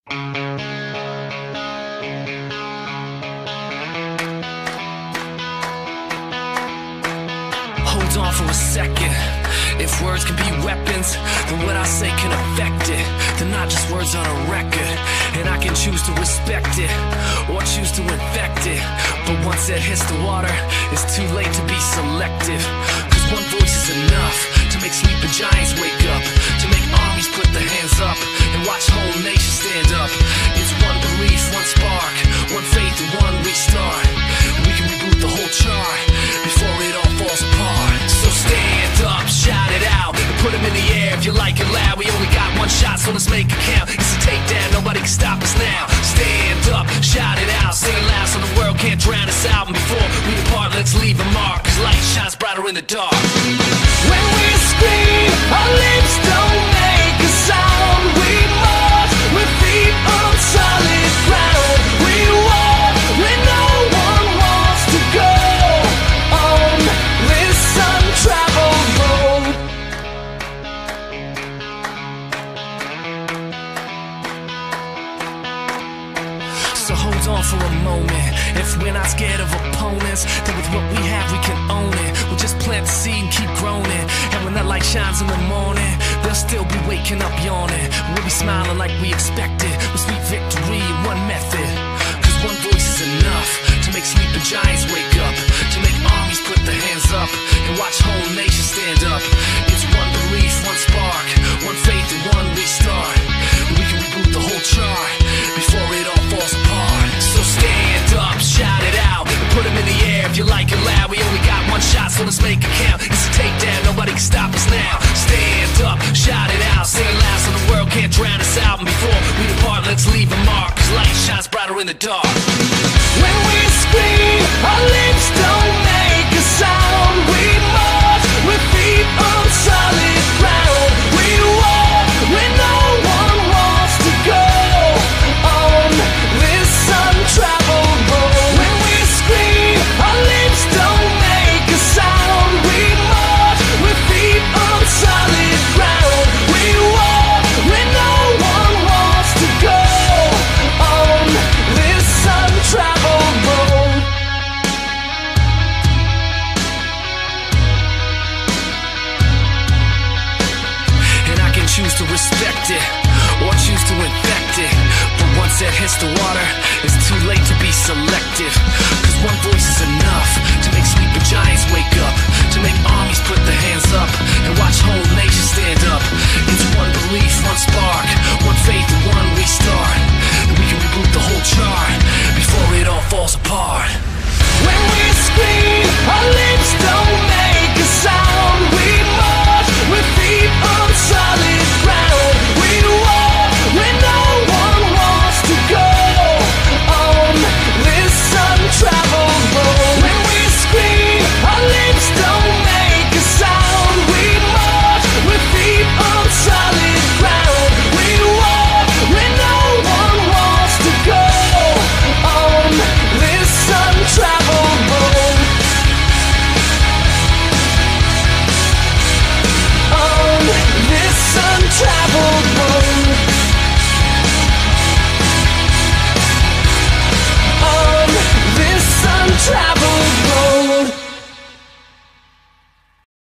Hold on for a second. If words can be weapons, then what I say can affect it. They're not just words on a record, and I can choose to respect it or choose to infect it. But once it hits the water, it's too late to be selective. Cause one voice is enough to make sleeping giants wake up, to make armies put their hands up and watch whole nations stand up. It's one belief, one spark, one faith and one restart. We can reboot the whole chart before it all falls apart. So stand up, shout it out, and put them in the air if you like it loud. We only got one shot, so let's make it count. It's a takedown, nobody can stop us now. Stand up, shout it out, sing it loud so the world can't drown us out. And before we depart, let's leave a mark, cause light shines brighter in the dark. When we scream, our lips don't make a sound. We march with feet on solid ground. We walk when no one wants to go on this untraveled road. So hold on for a moment. If we're not scared of opponents, then with what we have we can own it. We'll just plant the seed and keep growing it. And when that light shines in the morning, they'll still be waking up yawning. We'll be smiling like we expected, with sweet victory in one method. Cause one voice is enough to make sleeping giants wake up, to make armies put their hands up and watch whole nations stand up. It's one belief, one spark, one faith and one restart. We can reboot the whole chart before it all falls apart. So stand up, shout it out, and put them in the air if you like it loud. We only got one shot, so let's make it count. It's a takedown, nobody can stop us now. Stand up, shout it out, sing it loud so the world can't drown us out. And before we depart, let's leave a mark, cause light shines brighter in the dark. When we scream, our lips don't make a sound. We march with feet on solid ground. We walk when no one wants to go on this untraveled road. When we scream, our lips don't make a sound. We march with feet on solid ground. We walk when no one wants to go on this untraveled road. And I can choose to respect it or choose to infect it. But once it hits the water, it's too late to be selective.